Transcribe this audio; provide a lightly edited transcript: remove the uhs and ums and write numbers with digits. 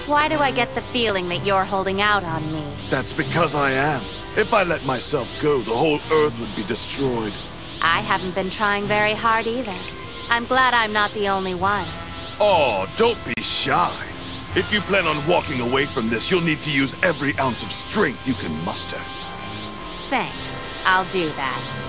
Why do I get the feeling that you're holding out on me? That's because I am. If I let myself go, the whole Earth would be destroyed. I haven't been trying very hard either. I'm glad I'm not the only one. Oh, don't be shy. If you plan on walking away from this, you'll need to use every ounce of strength you can muster. Thanks. I'll do that.